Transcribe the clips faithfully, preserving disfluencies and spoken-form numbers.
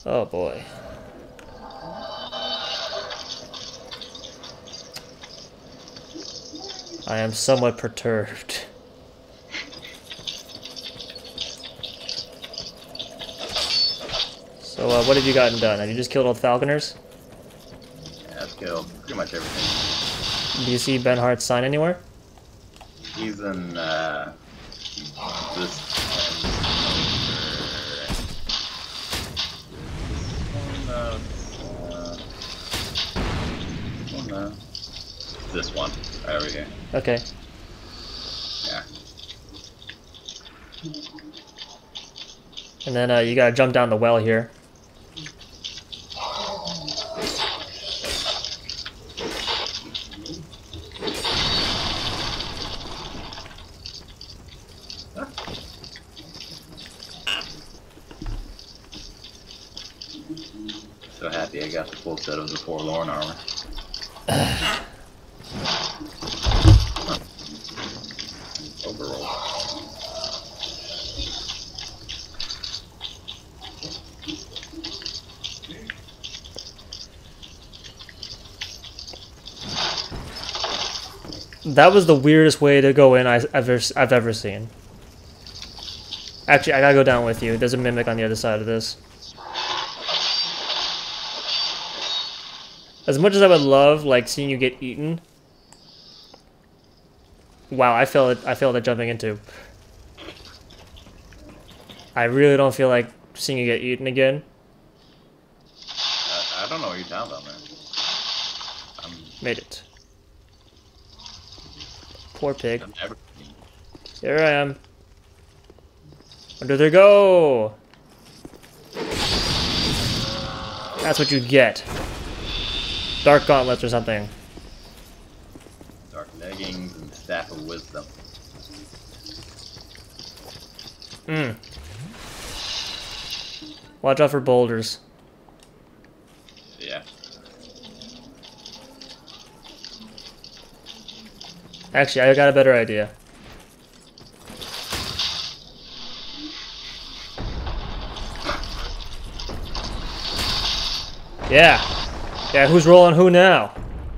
Oh boy. I am somewhat perturbed. So, uh, what have you gotten done? Have you just killed all the falconers? Yeah, I've killed pretty much everything. Do you see Ben Hart's sign anywhere? He's in, uh, this one, uh, one, uh, this one, right over here. Okay. Yeah. And then uh, you gotta jump down the well here. So happy I got the full set of the Forlorn armor. Overall. That was the weirdest way to go in I, I've, ever, I've ever seen. Actually, I gotta go down with you. There's a mimic on the other side of this. As much as I would love, like, seeing you get eaten. Wow, I failed. I failed at jumping into. I really don't feel like seeing you get eaten again. I, I don't know what you're talking about, man. I'm, Made it. Poor pig. I'm never... Here I am. Where do they go? That's what you get. Dark gauntlets or something. Dark leggings and staff of wisdom. Hmm. Watch out for boulders. Yeah. Actually, I got a better idea. Yeah. Yeah, who's rolling who now?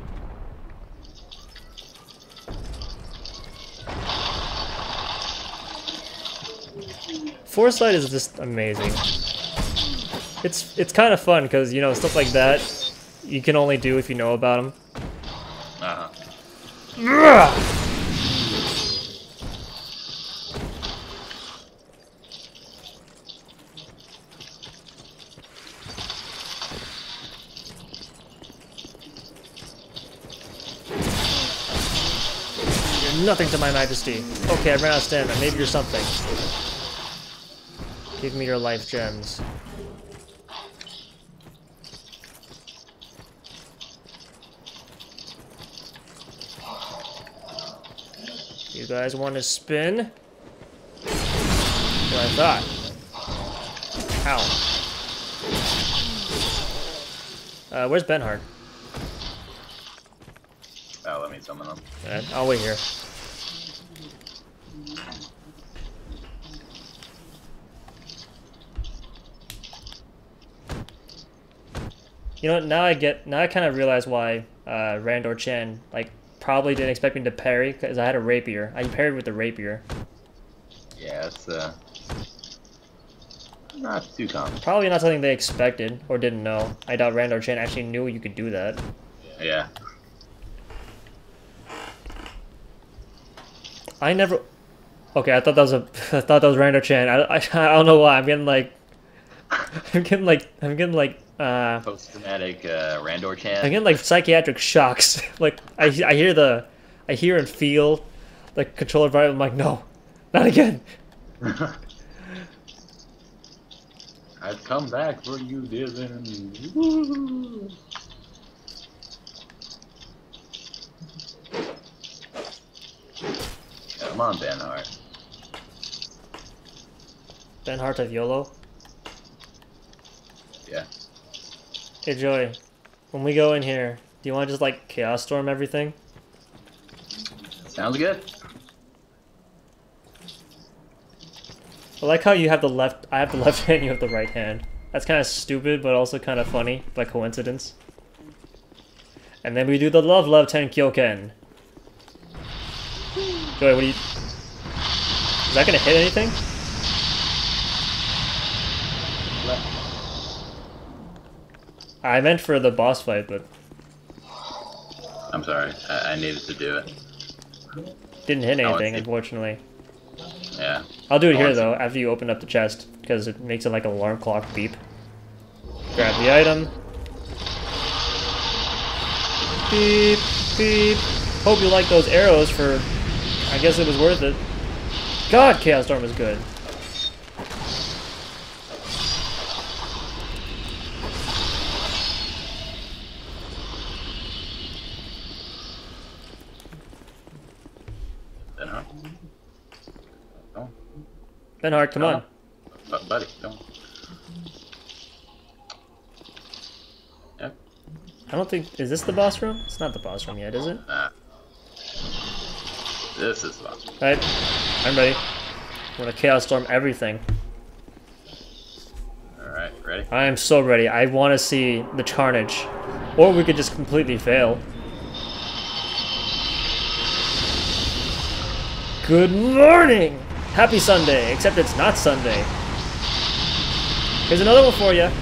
Foresight is just amazing. It's it's kind of fun because, you know, stuff like that you can only do if you know about them. Uh-huh. You're nothing to my majesty. Okay, I ran out of stamina. Maybe you're something. Give me your life gems. You guys want to spin? That's what I thought. Ow. Uh, where's Benhart? Oh, let me summon them. Alright, I'll wait here. You know what, now I get, now I kind of realize why uh, Randor Chen, like, probably didn't expect me to parry, because I had a rapier. I parried with the rapier. Yeah, it's, uh... not too common. Probably not something they expected, or didn't know. I doubt Randor Chen actually knew you could do that. Yeah. I never... Okay, I thought that was a... I thought that was Randor Chen. I, I, I don't know why, I'm getting like... I'm getting like... I'm getting like... Uh, Post-traumatic uh, Randor Chan. I'm getting like psychiatric shocks. Like I, I hear the, I hear and feel the controller vibrate. I'm like, no, not again. I'd come back for you, Dylan. Come on, Ben Hart. Ben Hart of YOLO. Yeah. Hey Joey, when we go in here, do you want to just like Chaos Storm everything? Sounds good. I like how you have the left, I have the left hand, you have the right hand. That's kind of stupid, but also kind of funny by coincidence. And then we do the Love Love Tenkyoken. Joey, what do you... Is that gonna hit anything? I meant for the boss fight, but... I'm sorry. I, I needed to do it. Didn't hit anything, unfortunately. Yeah. I'll do it I here, want to- though, after you open up the chest, because it makes it like an alarm clock beep. Grab the item. Beep, beep. Hope you like those arrows for... I guess it was worth it. God, Chaos Storm is good. Benhart. Don't. Benhart, come on. Bu- buddy, don't. Yep. I don't think... Is this the boss room? It's not the boss room yet, is it? Nah. This is fun. Alright, I'm ready. I'm gonna Chaos Storm everything. Alright, ready? I am so ready. I want to see the carnage. Or we could just completely fail. Good morning! Happy Sunday, except it's not Sunday. Here's another one for you.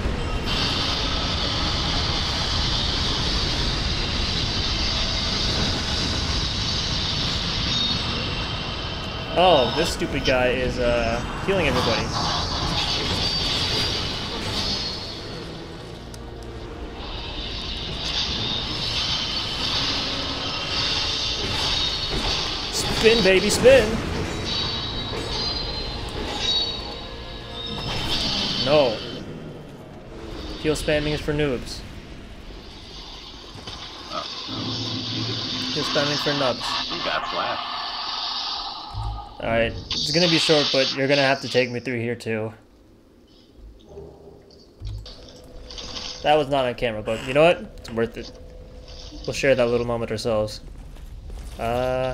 Oh, this stupid guy is uh, healing everybody. Spin, baby, spin! No. Heal spamming is for noobs. Oh. Heal spamming for nubs. You got flat. Alright, it's gonna be short, but you're gonna have to take me through here too. That was not on camera, but you know what? It's worth it. We'll share that little moment ourselves. Uh,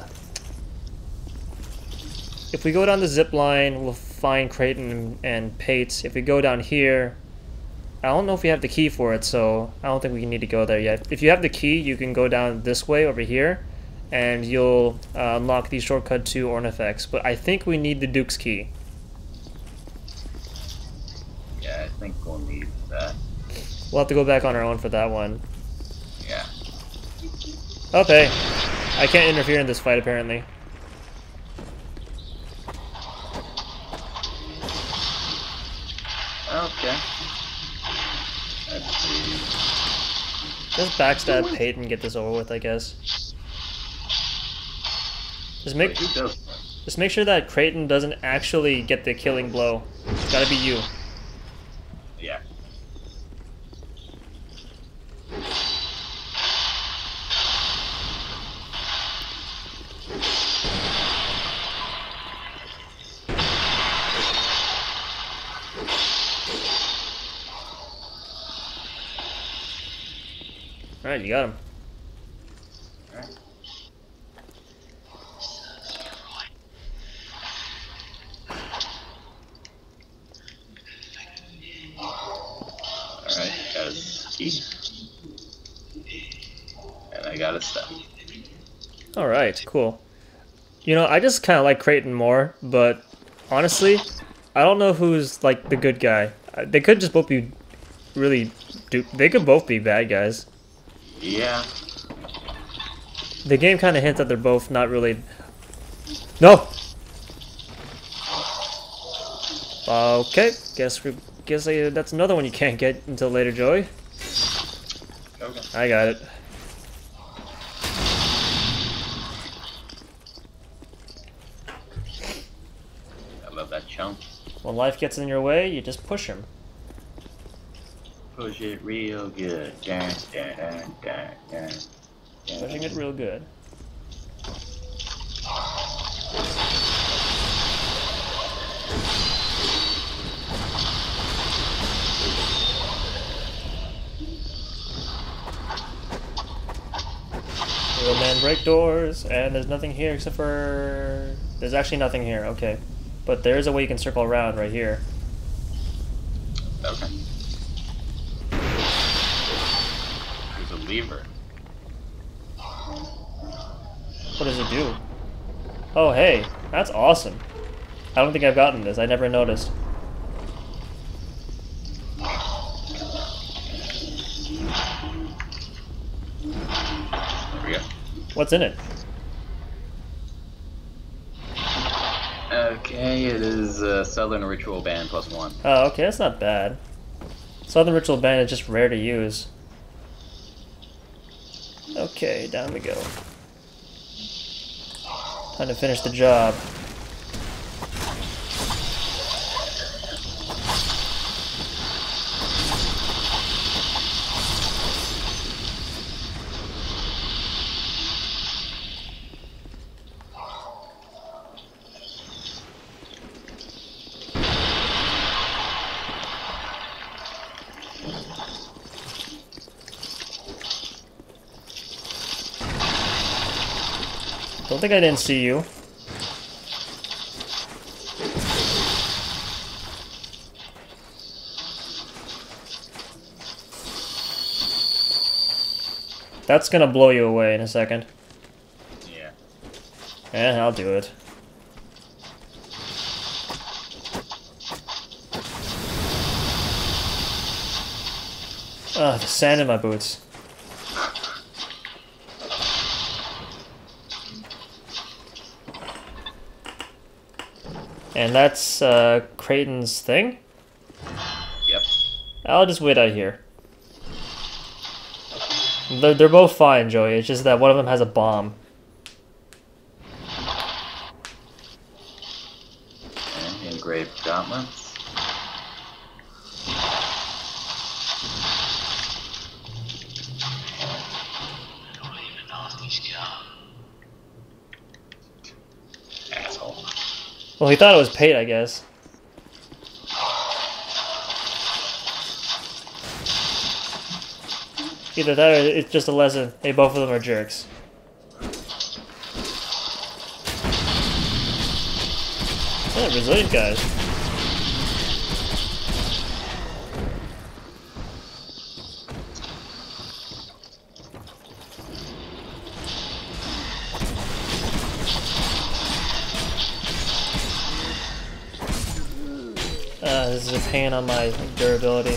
if we go down the zip line, we'll find Creighton and Pate. If we go down here, I don't know if we have the key for it, so I don't think we need to go there yet. If you have the key, you can go down this way over here, and you'll uh, unlock the shortcut to Ornifex. But I think we need the Duke's key. Yeah, I think we'll need that. We'll have to go back on our own for that one. Yeah. Okay. I can't interfere in this fight, apparently. Okay. Let's see. Just backstab Pate and get this over with, I guess. Just make, Wait, who does that? just make sure that Creighton doesn't actually get the killing blow. It's gotta be you. Yeah. Alright, you got him. Alright. Alright, got his key. And I got his stuff. Alright, cool. You know, I just kind of like Creighton more, but honestly, I don't know who's like the good guy. Uh, They could just both be really... Du they could both be bad guys. Yeah. The game kind of hints that they're both not really... No! Okay, guess we guess I, that's another one you can't get until later, Joey. Okay. I got it. I love that chunk. When life gets in your way, you just push him. Push it real good. Dun, dun, dun, dun, dun, dun. Pushing it real good. Real man break doors, and there's nothing here except for... There's actually nothing here, okay. But there is a way you can circle around right here. Okay. a lever. What does it do? Oh, hey, that's awesome. I don't think I've gotten this. I never noticed. There we go. What's in it? Okay, it is a Southern Ritual Band plus one. Oh, okay, that's not bad. Southern Ritual Band is just rare to use. Okay, down we go. Time to finish the job. Don't think I didn't see you. That's gonna blow you away in a second. Yeah. Yeah, I'll do it. Ugh, the sand in my boots. And that's uh, Kraten's thing? Yep. I'll just wait out here. They're, they're both fine, Joey. It's just that one of them has a bomb. Okay, engraved gauntlets. I don't even know if these count. Asshole. Well, he thought it was Pate, I guess. Either that or it's just a lesson. Hey, both of them are jerks. Yeah, resilient guys. Uh, this is a pain on my durability.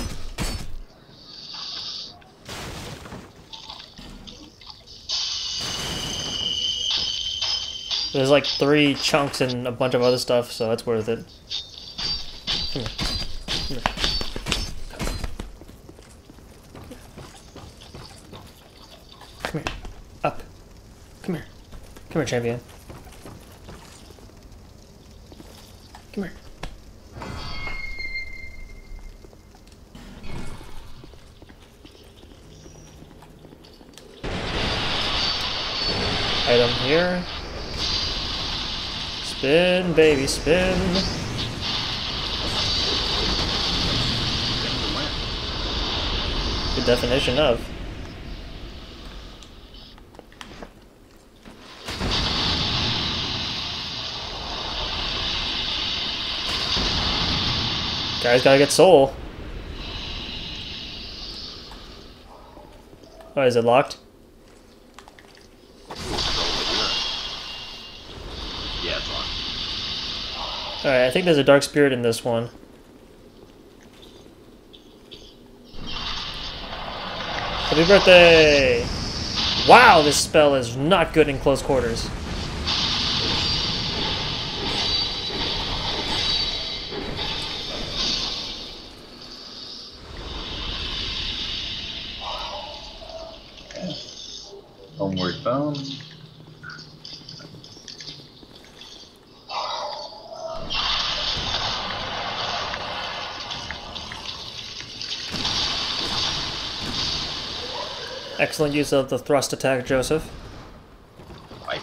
There's like three chunks and a bunch of other stuff, so it's worth it. Come here. Come here. Come here. Up. Come here. Come here, champion. Come here. Item here. Spin, baby, spin. Good definition of. Guys gotta get soul. Oh, is it locked? Yeah, it's locked. Alright, I think there's a dark spirit in this one. Happy birthday! Wow, this spell is not good in close quarters. Homeward Bone. Excellent use of the thrust attack, Joseph. Right.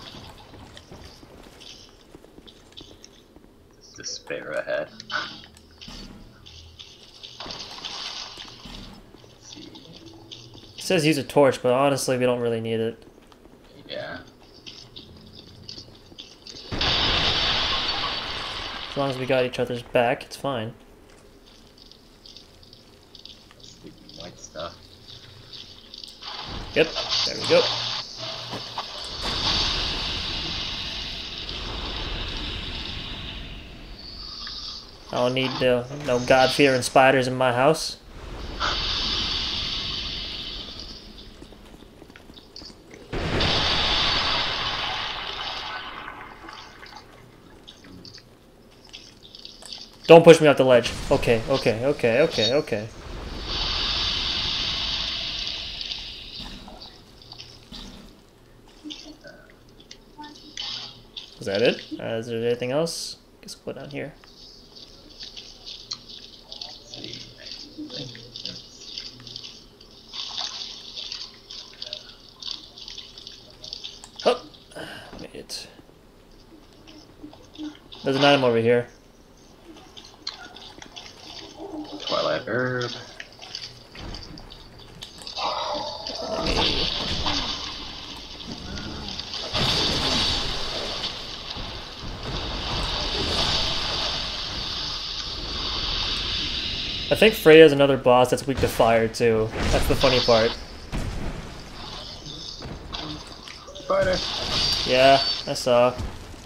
Despair ahead. Let's see. It says use a torch, but honestly, we don't really need it. Yeah. As long as we got each other's back, it's fine. Sleeping white stuff. Yep, there we go. I don't need no, no God-fearing spiders in my house. Don't push me off the ledge. Okay, okay, okay, okay, okay. Is that it? Uh, is there anything else? Guess we'll go down here. Let's see. I think that's- Oh, made it. There's an item over here. Twilight herb. Let me... I think Freya's another boss that's weak to fire too. That's the funny part. Spider. Yeah, I saw.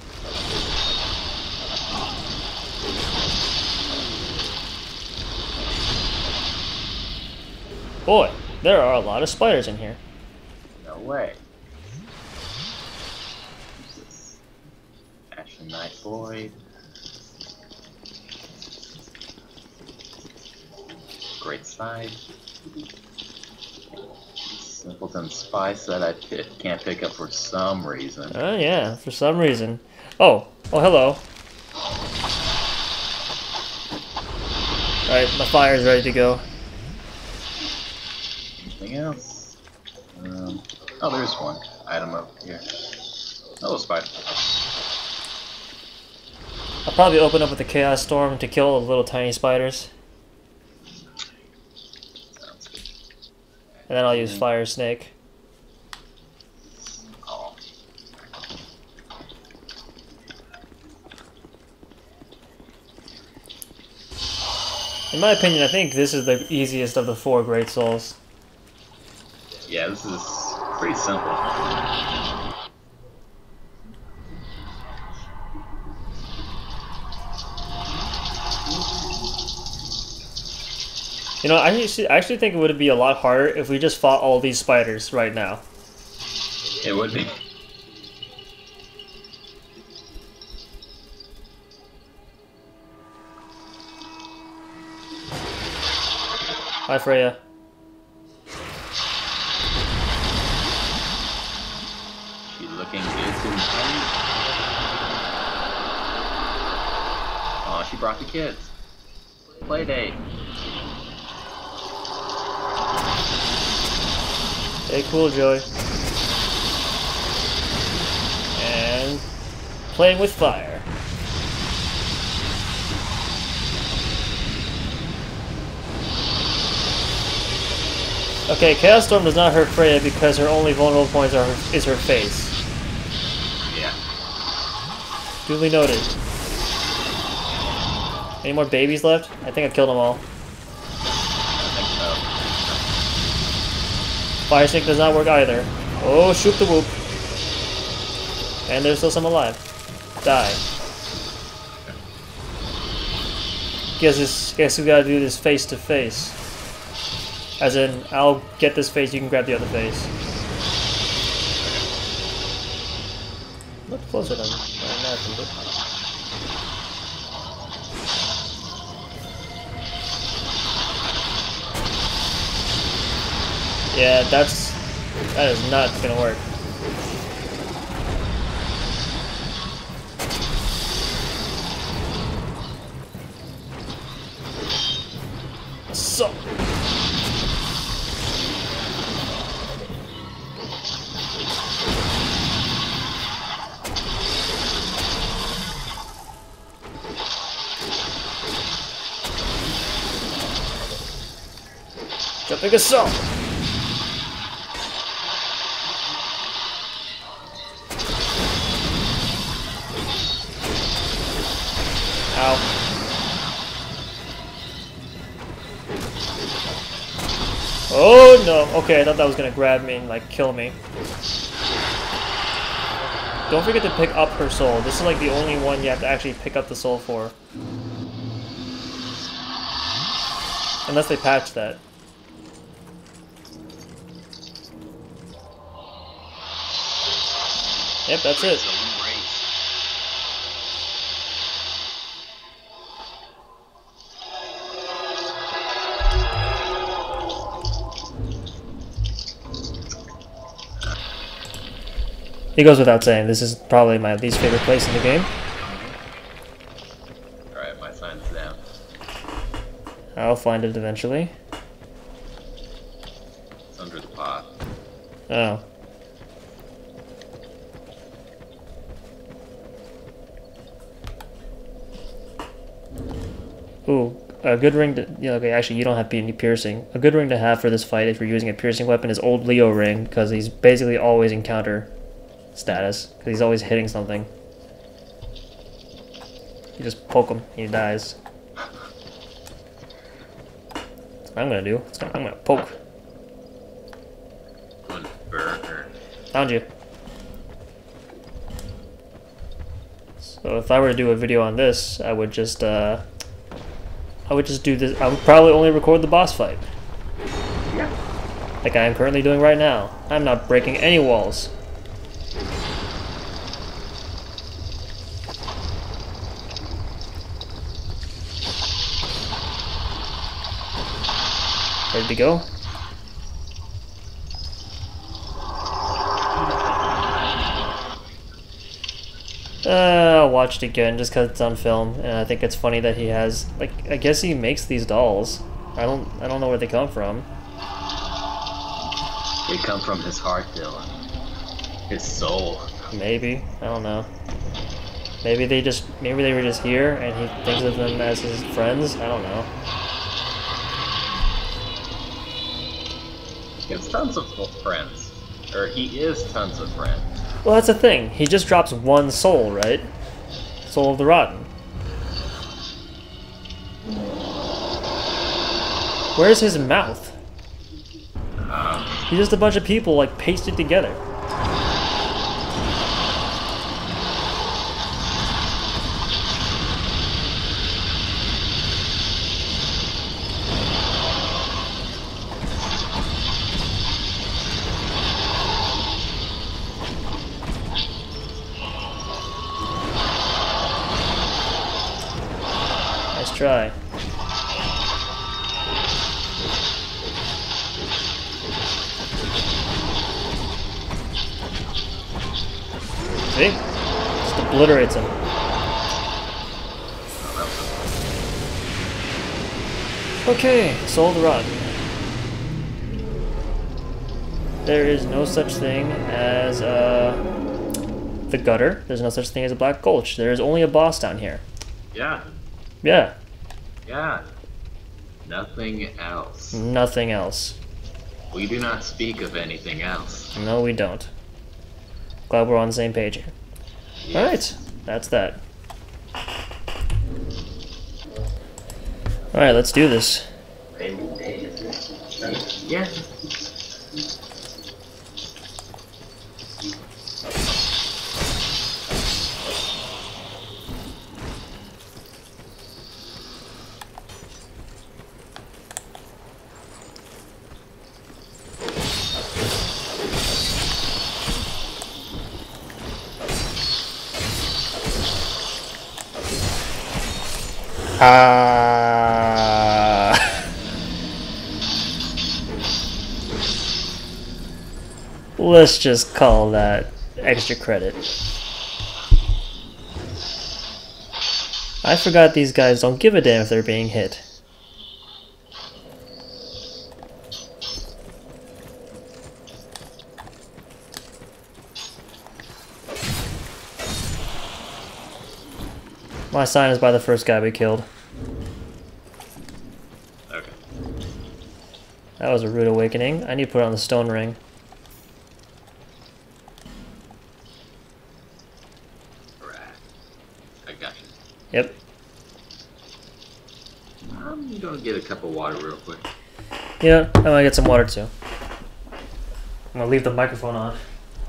Boy, there are a lot of spiders in here. No way. Who's this? Ashen Knight Void. Great Side. Simpleton Spice that I pi- can't pick up for some reason. Oh yeah, for some reason. Oh, oh hello. Alright, my fire is ready to go. Anything else? Um, oh, there's one item up here. Oh, spider. I'll probably open up with the Chaos Storm to kill the little tiny spiders. Sounds good. And then I'll use Fire Snake. Oh. In my opinion, I think this is the easiest of the four Great Souls. Yeah, this is pretty simple. You know, I actually, I actually think it would be a lot harder if we just fought all these spiders right now. It would be. Hi, Freya. She's looking good tonight. Oh, she brought the kids. Play date. Hey, cool, Joey. And playing with fire. Okay, Chaos Storm does not hurt Freya because her only vulnerable points are her, is her face. Yeah. Duly noted. Any more babies left? I think I killed them all. I think so. Fire Snake does not work either. Oh, shoot the whoop. And there's still some alive. Die. Guess this. Guess we gotta do this face to face. As in, I'll get this face. You can grab the other face. Look closer than I imagined it. Yeah, that's that is not gonna work. So. Jumping assault. Ow. Oh no! Okay, I thought that was gonna grab me and like kill me. Don't forget to pick up her soul. This is like the only one you have to actually pick up the soul for. Unless they patch that. Yep, that's it. It goes without saying, this is probably my least favorite place in the game. Alright, my sign's down. I'll find it eventually. It's under the pot. Oh. Ooh, a good ring to... Yeah, okay, actually, you don't have any piercing. A good ring to have for this fight if you're using a piercing weapon is Old Leo ring, because he's basically always in counter status, because he's always hitting something. You just poke him, he dies. That's what I'm gonna do. I'm gonna poke. One burger. Found you. So if I were to do a video on this, I would just, uh... I would just do this. I would probably only record the boss fight. Yeah. Like I am currently doing right now. I'm not breaking any walls. Ready to go? Uh, I'll watch it again just because it's on film, and I think it's funny that he has, like, I guess he makes these dolls. I don't, I don't know where they come from. They come from his heart, Dylan. His soul. Maybe, I don't know. Maybe they just, maybe they were just here, and he thinks of them as his friends. I don't know. He has tons of friends. Or he is tons of friends. Well, that's the thing. He just drops one soul, right? Soul of the Rotten. Where's his mouth? Um, He's just a bunch of people, like, pasted together. Nice try. See? Just obliterates him. Okay, Soul of the Rotten. There is no such thing as uh, the gutter. There's no such thing as a Black Gulch. There is only a boss down here. yeah. Yeah, Yeah. Nothing else. nothing else. We do not speak of anything else. No, we don't. Glad we're on the same page here. Alright, that's that. Alright, let's do this. Yeah. Ah. Let's just call that extra credit. I forgot these guys don't give a damn if they're being hit. My sign is by the first guy we killed. Okay. That was a rude awakening. I need to put it on the stone ring. Right. I got you. Yep. I'm gonna get a cup of water real quick. Yeah, I might get some water too. I'm gonna leave the microphone on.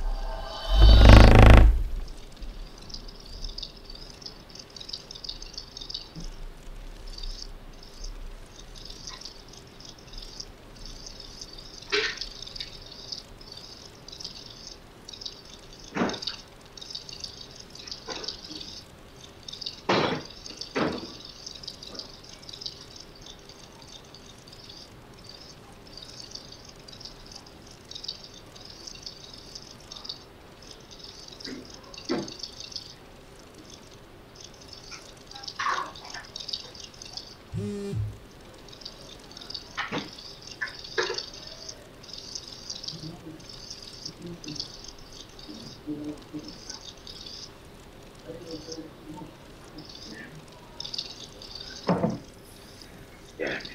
Yeah.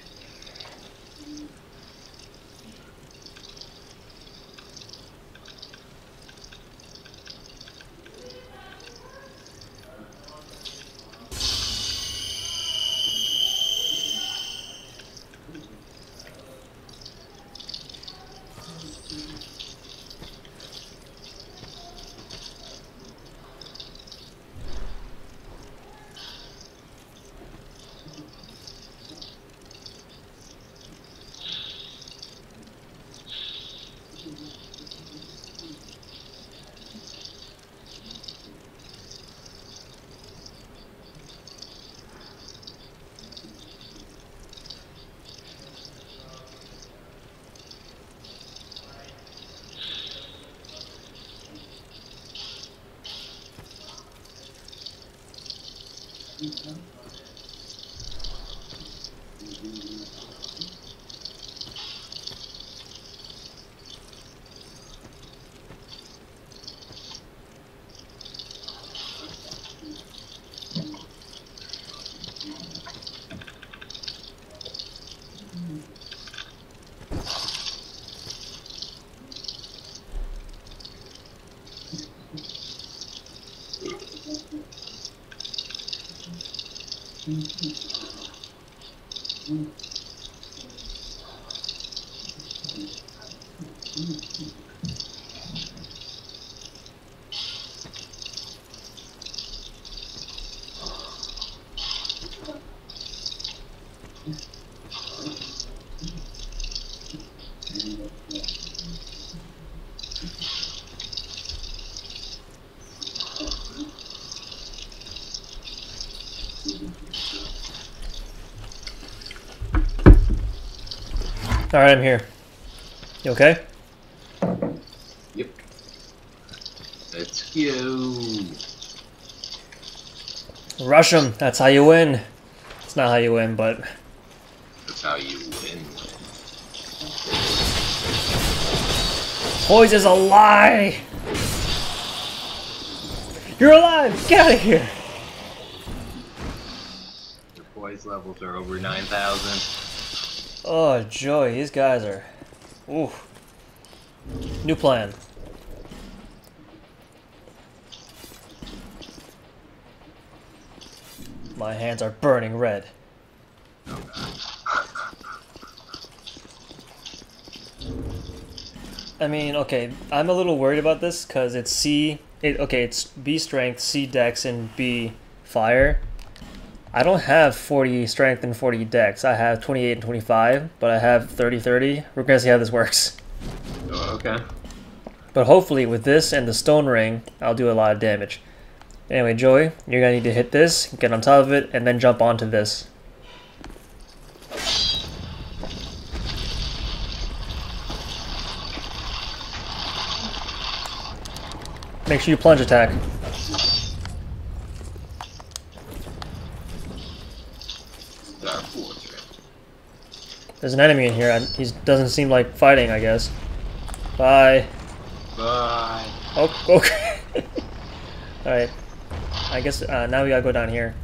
Alright, I'm here. You okay? Yep. Let's go. Rush them. That's how you win. It's not how you win, but... That's how you win. Poise is a lie! You're alive! Get out of here! Your poise levels are over nine thousand. Oh, joy. These guys are... Ooh. New plan. My hands are burning red. I mean, okay, I'm a little worried about this because it's C... It, okay, it's B strength, C dex, and B fire. I don't have forty strength and forty dex. I have twenty-eight and twenty-five, but I have thirty thirty. We're gonna see how this works. Oh, okay. But hopefully with this and the stone ring, I'll do a lot of damage. Anyway, Joey, you're gonna need to hit this, get on top of it, and then jump onto this. Make sure you plunge attack. There's an enemy in here. He doesn't seem like fighting, I guess. Bye. Bye. Oh, okay. Alright. I guess uh, now we gotta go down here.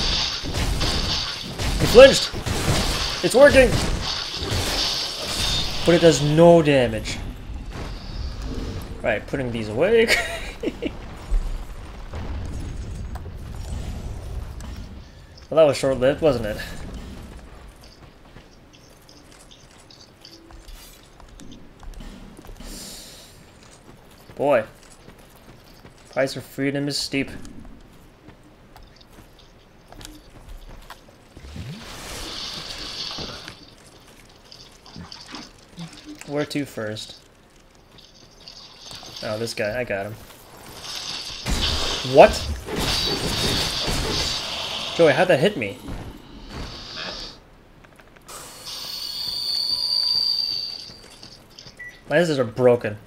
He flinched! It's working! but it does no damage. Right, putting these away. Well, that was short-lived, wasn't it? Boy, price for freedom is steep. Where to first? Oh, this guy, I got him. What? Joey, how'd that hit me? My scissors are broken.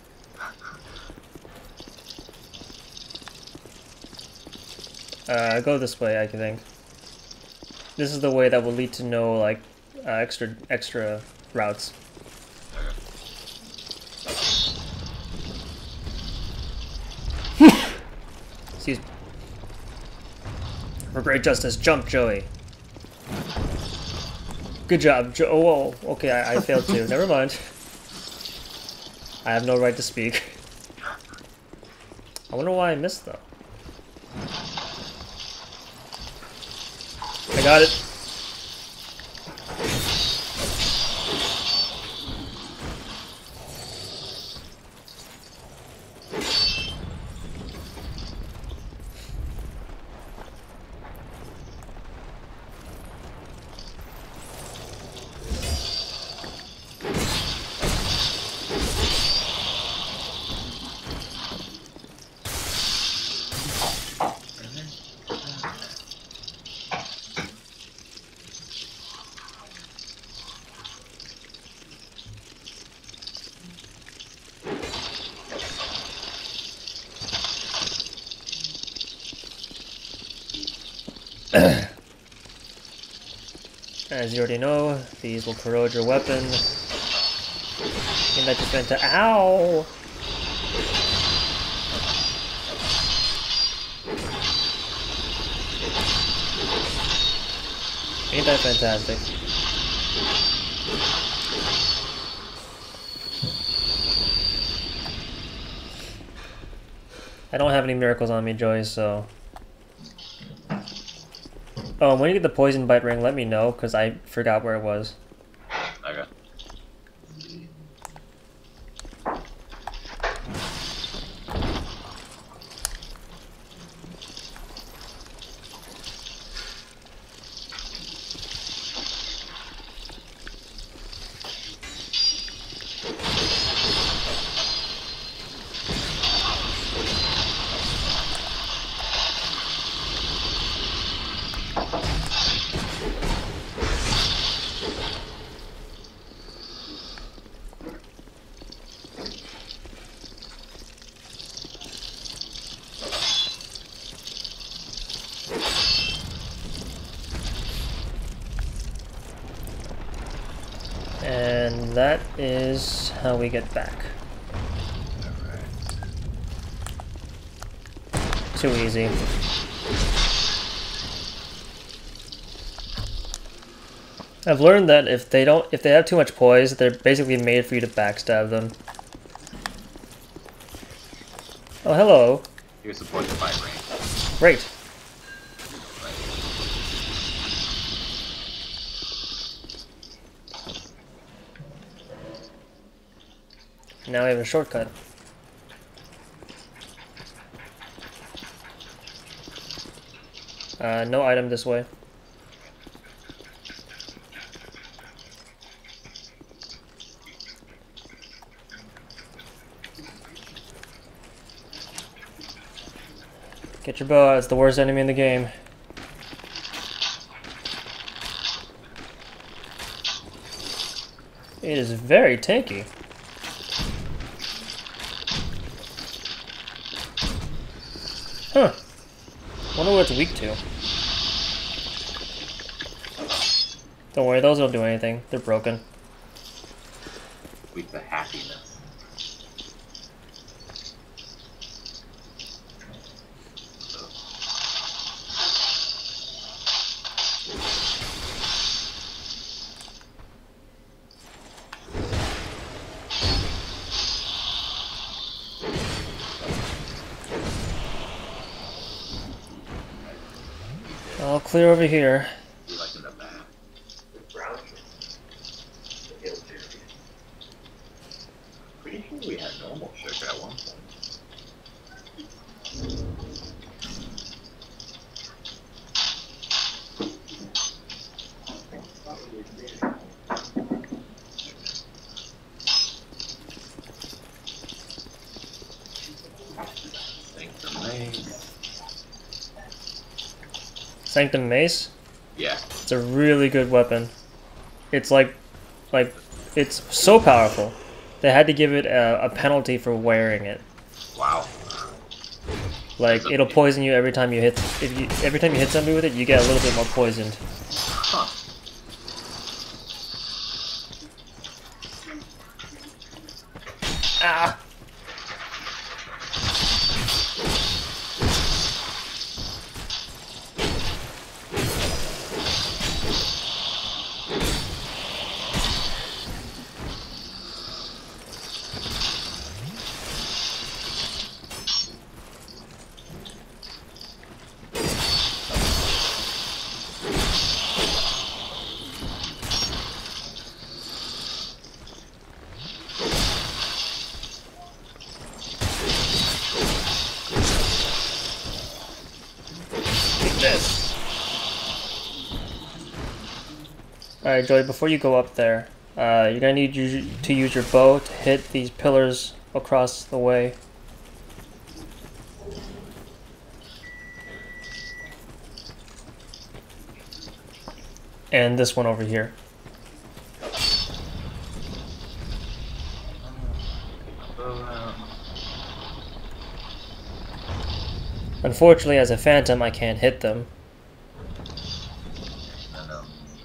Uh, go this way, I think. This is the way that will lead to no, like, uh, extra extra routes. Excuse me. For great justice, jump, Joey. Good job, Jo- oh, whoa. Okay, I, I failed too. Never mind. I have no right to speak. I wonder why I missed, though. I got it. As you already know, these will corrode your weapon. And that just went to ow! Ain't that fantastic? I don't have any miracles on me, Joey, so... Oh, when you get the poison bite ring, let me know, because I forgot where it was. Okay. And that is how we get back. Alright. Too easy. I've learned that if they don't, if they have too much poise, they're basically made for you to backstab them. Oh, hello. Here's the poison bite ring. Great. Now we have a shortcut. Uh, no item this way. Get your bow out, it's the worst enemy in the game. It is very tanky. Huh. Wonder what it's weak to. Don't worry, those don't do anything. They're broken. Weak to happiness. clear over here. Be like in the back. Pretty sure we had normal sugar at one point. Sanctum Mace. Sanctum Mace? Yeah. It's a really good weapon. It's like, like, it's so powerful. They had to give it a, a penalty for wearing it. Wow. Like, it'll poison you every time you hit. If you every time you hit somebody with it, you get a little bit more poisoned. Huh. Ah! This. Alright, Joey, before you go up there, uh, you're gonna need you to use your bow to hit these pillars across the way. And this one over here. Unfortunately, as a phantom, I can't hit them. I know.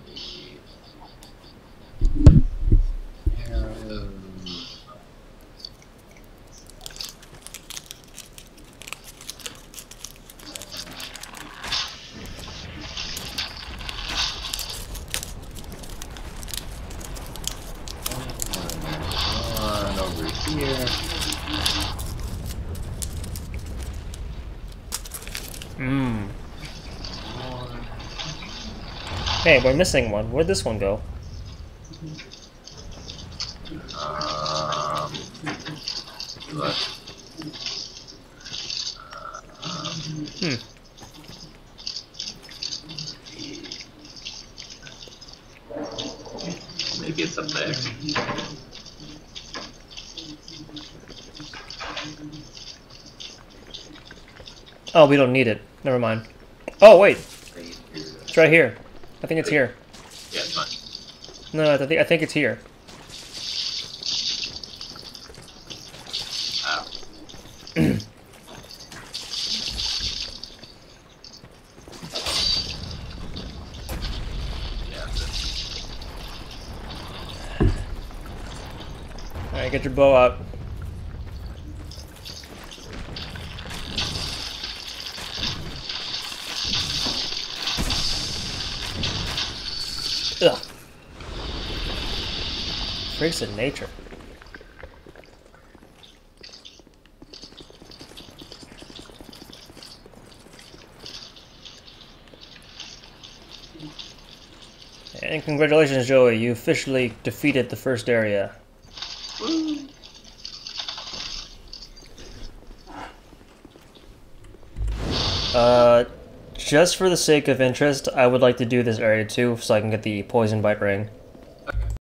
One over here. Mmm. Hey, we're missing one. Where'd this one go? Um, look. Hmm. Maybe it's up there. Oh, we don't need it. Never mind. Oh, wait. It's right here. I think it's here. Yeah, it's fine. No, I think I think it's here. Ow. Yeah, that's it. Alright, get your bow out. Ugh. Freaks of nature. And congratulations, Joey. You officially defeated the first area. Woo. Uh, just for the sake of interest, I would like to do this area too, so I can get the poison bite ring.